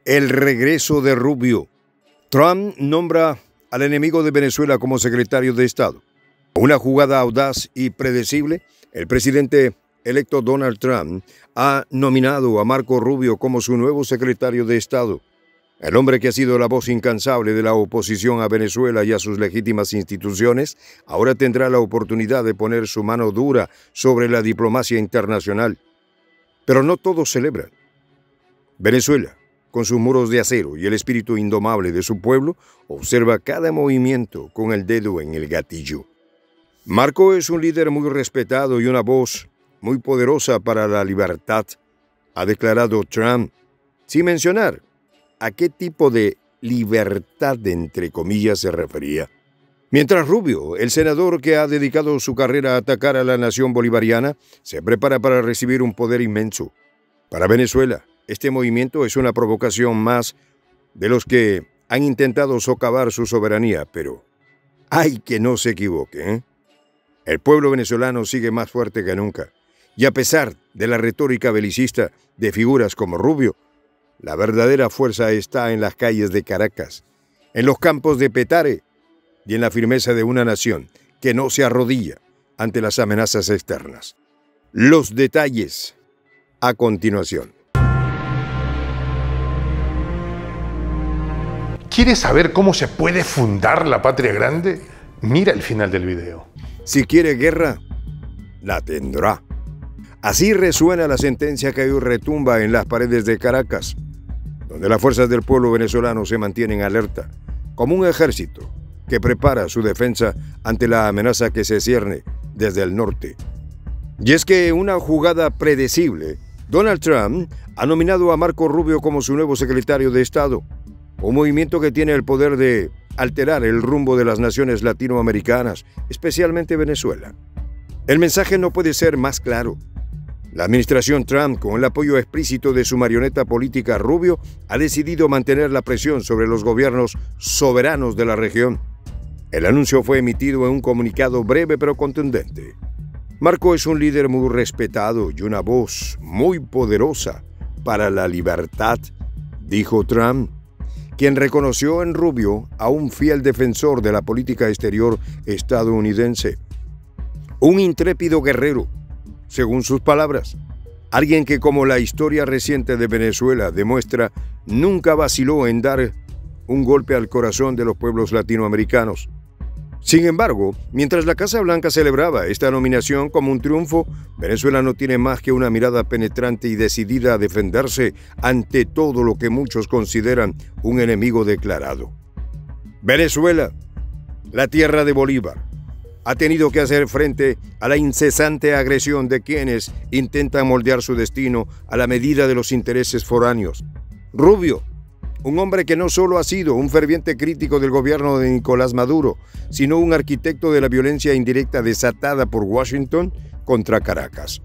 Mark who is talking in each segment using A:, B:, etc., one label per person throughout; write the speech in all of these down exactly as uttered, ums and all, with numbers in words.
A: El regreso de Rubio. Trump nombra al enemigo de Venezuela como secretario de Estado. Una jugada audaz y predecible, el presidente electo Donald Trump ha nominado a Marco Rubio como su nuevo secretario de Estado. El hombre que ha sido la voz incansable de la oposición a Venezuela y a sus legítimas instituciones, ahora tendrá la oportunidad de poner su mano dura sobre la diplomacia internacional. Pero no todos celebran. Venezuela, con sus muros de acero y el espíritu indomable de su pueblo, observa cada movimiento con el dedo en el gatillo. Marco es un líder muy respetado y una voz muy poderosa para la libertad, ha declarado Trump, sin mencionar a qué tipo de libertad, entre comillas, se refería. Mientras Rubio, el senador que ha dedicado su carrera a atacar a la nación bolivariana, se prepara para recibir un poder inmenso. Para Venezuela, este movimiento es una provocación más de los que han intentado socavar su soberanía, pero ¡ay que no se equivoque! ¿eh? El pueblo venezolano sigue más fuerte que nunca, y a pesar de la retórica belicista de figuras como Rubio, la verdadera fuerza está en las calles de Caracas, en los campos de Petare y en la firmeza de una nación que no se arrodilla ante las amenazas externas. Los detalles a continuación.
B: ¿Quieres saber cómo se puede fundar la patria grande? Mira el final del video.
A: Si quiere guerra, la tendrá. Así resuena la sentencia que hoy retumba en las paredes de Caracas, donde las fuerzas del pueblo venezolano se mantienen alerta, como un ejército que prepara su defensa ante la amenaza que se cierne desde el norte. Y es que una jugada predecible, Donald Trump ha nominado a Marco Rubio como su nuevo secretario de Estado, un movimiento que tiene el poder de alterar el rumbo de las naciones latinoamericanas, especialmente Venezuela. El mensaje no puede ser más claro. La administración Trump, con el apoyo explícito de su marioneta política Rubio, ha decidido mantener la presión sobre los gobiernos soberanos de la región. El anuncio fue emitido en un comunicado breve pero contundente. Marco es un líder muy respetado y una voz muy poderosa para la libertad, dijo Trump, quien reconoció en Rubio a un fiel defensor de la política exterior estadounidense. Un intrépido guerrero, según sus palabras. Alguien que, como la historia reciente de Venezuela demuestra, nunca vaciló en dar un golpe al corazón de los pueblos latinoamericanos. Sin embargo, mientras la Casa Blanca celebraba esta nominación como un triunfo, Venezuela no tiene más que una mirada penetrante y decidida a defenderse ante todo lo que muchos consideran un enemigo declarado. Venezuela, la tierra de Bolívar, ha tenido que hacer frente a la incesante agresión de quienes intentan moldear su destino a la medida de los intereses foráneos. Rubio, un hombre que no solo ha sido un ferviente crítico del gobierno de Nicolás Maduro, sino un arquitecto de la violencia indirecta desatada por Washington contra Caracas.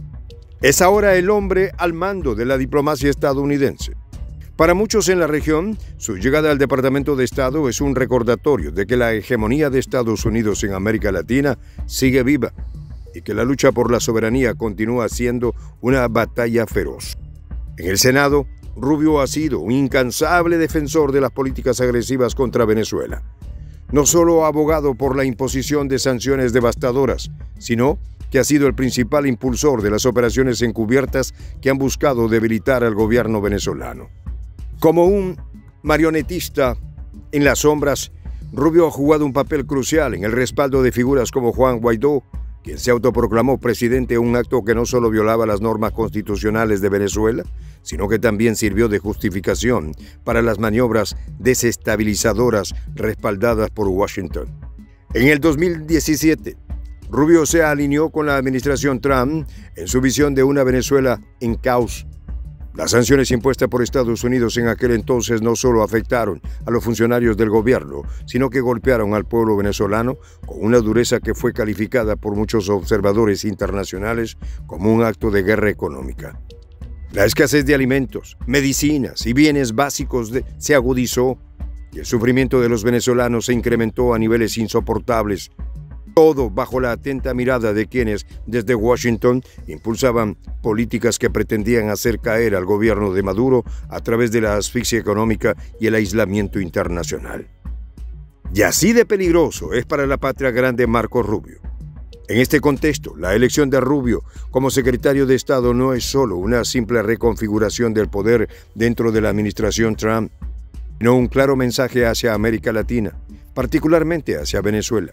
A: Es ahora el hombre al mando de la diplomacia estadounidense. Para muchos en la región, su llegada al Departamento de Estado es un recordatorio de que la hegemonía de Estados Unidos en América Latina sigue viva y que la lucha por la soberanía continúa siendo una batalla feroz. En el Senado, Rubio ha sido un incansable defensor de las políticas agresivas contra Venezuela. No solo ha abogado por la imposición de sanciones devastadoras, sino que ha sido el principal impulsor de las operaciones encubiertas que han buscado debilitar al gobierno venezolano. Como un marionetista en las sombras, Rubio ha jugado un papel crucial en el respaldo de figuras como Juan Guaidó, quien se autoproclamó presidente en un acto que no solo violaba las normas constitucionales de Venezuela, sino que también sirvió de justificación para las maniobras desestabilizadoras respaldadas por Washington. En el dos mil diecisiete, Rubio se alineó con la administración Trump en su visión de una Venezuela en caos. Las sanciones impuestas por Estados Unidos en aquel entonces no solo afectaron a los funcionarios del gobierno, sino que golpearon al pueblo venezolano con una dureza que fue calificada por muchos observadores internacionales como un acto de guerra económica. La escasez de alimentos, medicinas y bienes básicos de, se agudizó y el sufrimiento de los venezolanos se incrementó a niveles insoportables. Todo bajo la atenta mirada de quienes, desde Washington, impulsaban políticas que pretendían hacer caer al gobierno de Maduro a través de la asfixia económica y el aislamiento internacional. Y así de peligroso es para la patria grande Marco Rubio. En este contexto, la elección de Rubio como secretario de Estado no es solo una simple reconfiguración del poder dentro de la administración Trump, sino un claro mensaje hacia América Latina, particularmente hacia Venezuela.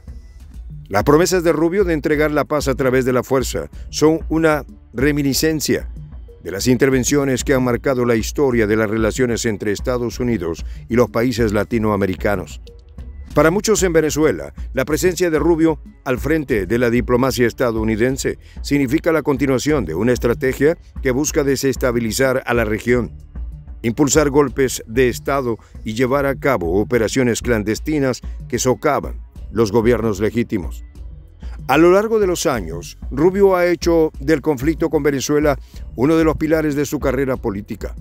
A: Las promesas de Rubio de entregar la paz a través de la fuerza son una reminiscencia de las intervenciones que han marcado la historia de las relaciones entre Estados Unidos y los países latinoamericanos. Para muchos en Venezuela, la presencia de Rubio al frente de la diplomacia estadounidense significa la continuación de una estrategia que busca desestabilizar a la región, impulsar golpes de Estado y llevar a cabo operaciones clandestinas que socavan los gobiernos legítimos. A lo largo de los años, Rubio ha hecho del conflicto con Venezuela uno de los pilares de su carrera política.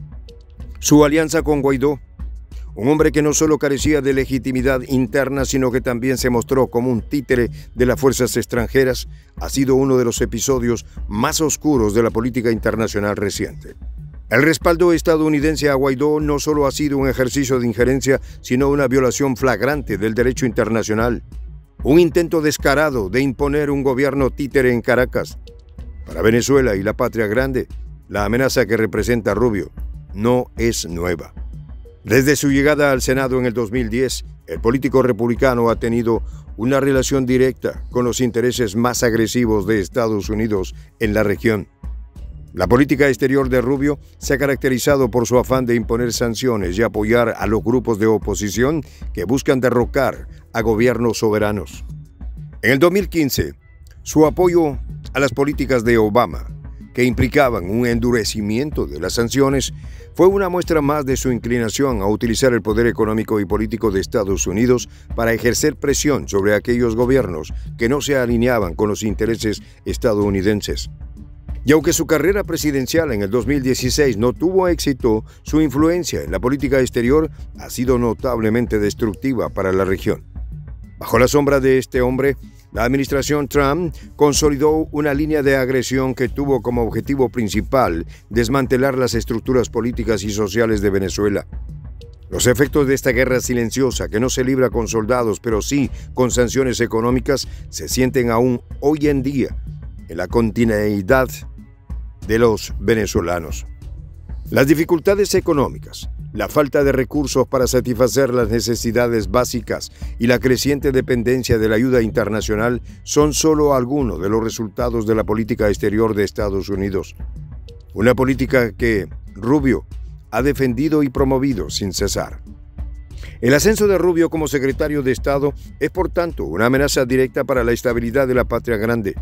A: Su alianza con Guaidó, un hombre que no solo carecía de legitimidad interna, sino que también se mostró como un títere de las fuerzas extranjeras, ha sido uno de los episodios más oscuros de la política internacional reciente. El respaldo estadounidense a Guaidó no solo ha sido un ejercicio de injerencia, sino una violación flagrante del derecho internacional, un intento descarado de imponer un gobierno títere en Caracas. Para Venezuela y la patria grande, la amenaza que representa Rubio no es nueva. Desde su llegada al Senado en el dos mil diez, el político republicano ha tenido una relación directa con los intereses más agresivos de Estados Unidos en la región. La política exterior de Rubio se ha caracterizado por su afán de imponer sanciones y apoyar a los grupos de oposición que buscan derrocar a gobiernos soberanos. En el dos mil quince, su apoyo a las políticas de Obama, que implicaban un endurecimiento de las sanciones, fue una muestra más de su inclinación a utilizar el poder económico y político de Estados Unidos para ejercer presión sobre aquellos gobiernos que no se alineaban con los intereses estadounidenses. Y aunque su carrera presidencial en el dos mil dieciséis no tuvo éxito, su influencia en la política exterior ha sido notablemente destructiva para la región. Bajo la sombra de este hombre, la administración Trump consolidó una línea de agresión que tuvo como objetivo principal desmantelar las estructuras políticas y sociales de Venezuela. Los efectos de esta guerra silenciosa, que no se libra con soldados, pero sí con sanciones económicas, se sienten aún hoy en día en la continuidad de los venezolanos. Las dificultades económicas, la falta de recursos para satisfacer las necesidades básicas y la creciente dependencia de la ayuda internacional son solo algunos de los resultados de la política exterior de Estados Unidos. Una política que Rubio ha defendido y promovido sin cesar. El ascenso de Rubio como secretario de Estado es, por tanto, una amenaza directa para la estabilidad de la patria grande.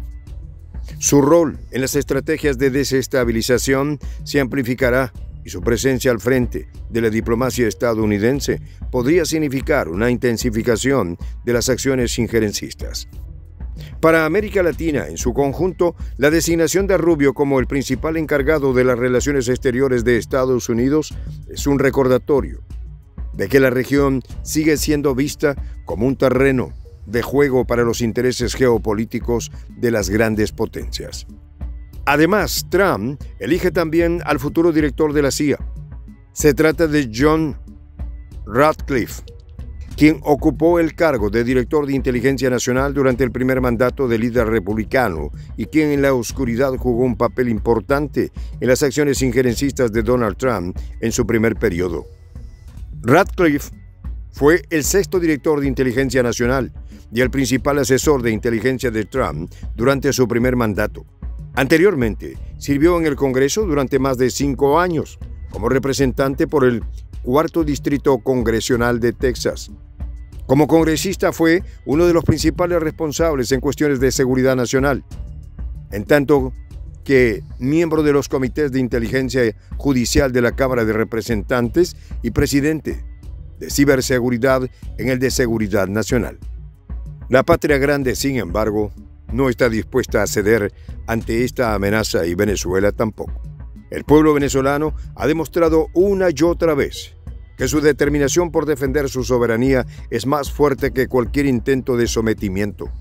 A: Su rol en las estrategias de desestabilización se amplificará y su presencia al frente de la diplomacia estadounidense podría significar una intensificación de las acciones injerencistas. Para América Latina, en su conjunto, la designación de Rubio como el principal encargado de las relaciones exteriores de Estados Unidos es un recordatorio de que la región sigue siendo vista como un terreno de juego para los intereses geopolíticos de las grandes potencias. Además, Trump elige también al futuro director de la C I A. Se trata de John Ratcliffe, quien ocupó el cargo de director de Inteligencia Nacional durante el primer mandato del líder republicano y quien en la oscuridad jugó un papel importante en las acciones injerencistas de Donald Trump en su primer periodo. Ratcliffe fue el sexto director de Inteligencia Nacional y el principal asesor de inteligencia de Trump durante su primer mandato. Anteriormente, sirvió en el Congreso durante más de cinco años como representante por el cuarto Distrito Congresional de Texas. Como congresista fue uno de los principales responsables en cuestiones de seguridad nacional, en tanto que miembro de los comités de inteligencia judicial de la Cámara de Representantes y presidente de ciberseguridad en el de seguridad nacional. La patria grande, sin embargo, no está dispuesta a ceder ante esta amenaza y Venezuela tampoco. El pueblo venezolano ha demostrado una y otra vez que su determinación por defender su soberanía es más fuerte que cualquier intento de sometimiento.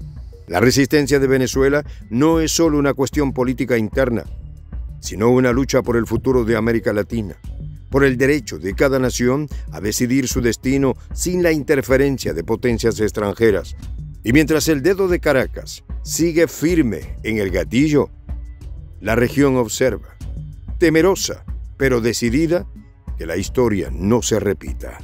A: La resistencia de Venezuela no es solo una cuestión política interna, sino una lucha por el futuro de América Latina, por el derecho de cada nación a decidir su destino sin la interferencia de potencias extranjeras. Y mientras el dedo de Caracas sigue firme en el gatillo, la región observa, temerosa pero decidida, que la historia no se repita.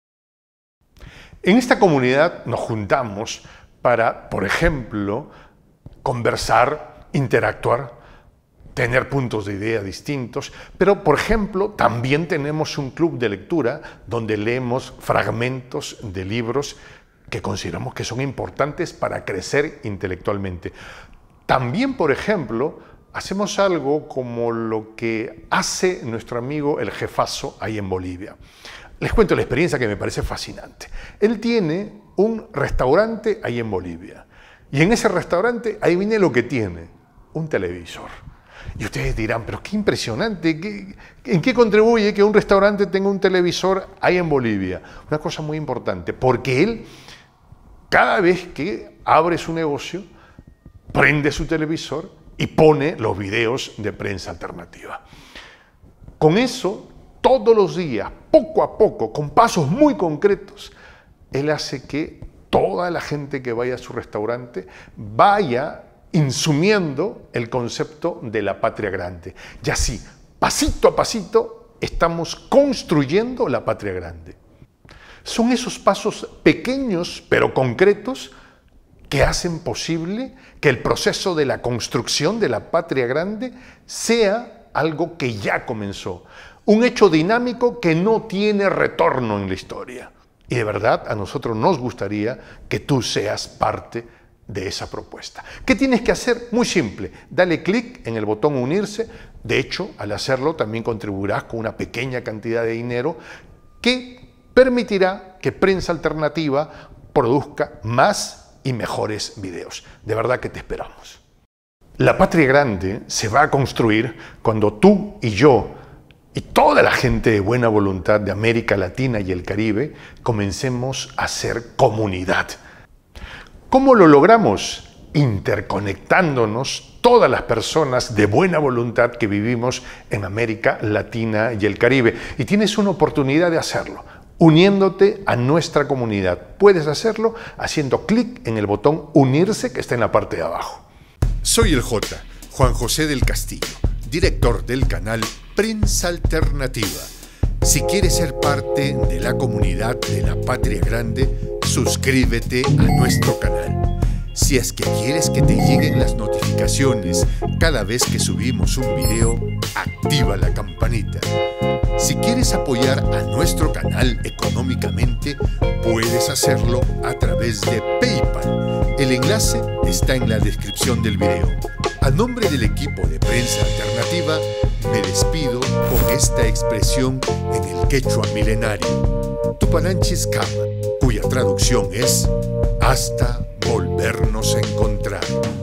B: En esta comunidad nos juntamos para, por ejemplo, conversar, interactuar, tener puntos de idea distintos, pero, por ejemplo, también tenemos un club de lectura donde leemos fragmentos de libros que consideramos que son importantes para crecer intelectualmente. También, por ejemplo, hacemos algo como lo que hace nuestro amigo el jefazo ahí en Bolivia. Les cuento la experiencia que me parece fascinante. Él tiene un restaurante ahí en Bolivia. Y en ese restaurante, ahí viene lo que tiene, un televisor. Y ustedes dirán, pero qué impresionante, ¿qué, ¿en qué contribuye que un restaurante tenga un televisor ahí en Bolivia? Una cosa muy importante, porque él, cada vez que abre su negocio, prende su televisor y pone los videos de Prensa Alternativa. Con eso, todos los días, poco a poco, con pasos muy concretos, él hace que toda la gente que vaya a su restaurante vaya insumiendo el concepto de la patria grande. Y así, pasito a pasito, estamos construyendo la patria grande. Son esos pasos pequeños pero concretos que hacen posible que el proceso de la construcción de la patria grande sea algo que ya comenzó. Un hecho dinámico que no tiene retorno en la historia. Y de verdad, a nosotros nos gustaría que tú seas parte de esa propuesta. ¿Qué tienes que hacer? Muy simple. Dale clic en el botón unirse. De hecho, al hacerlo también contribuirás con una pequeña cantidad de dinero que permitirá que Prensa Alternativa produzca más y mejores videos. De verdad que te esperamos. La patria grande se va a construir cuando tú y yo y toda la gente de buena voluntad de América Latina y el Caribe comencemos a ser comunidad. ¿Cómo lo logramos? Interconectándonos todas las personas de buena voluntad que vivimos en América Latina y el Caribe. Y tienes una oportunidad de hacerlo, uniéndote a nuestra comunidad. Puedes hacerlo haciendo clic en el botón unirse que está en la parte de abajo.
C: Soy el J, Juan José del Castillo, director del canal Prensa Alternativa. Si quieres ser parte de la comunidad de la Patria Grande, suscríbete a nuestro canal. Si es que quieres que te lleguen las notificaciones cada vez que subimos un video, activa la campanita. Si quieres apoyar a nuestro canal económicamente, puedes hacerlo a través de PayPal. El enlace está en la descripción del video. A nombre del equipo de Prensa Alternativa, me despido con esta expresión en el quechua milenario, Tupananchis Kama, cuya traducción es hasta volvernos a encontrar.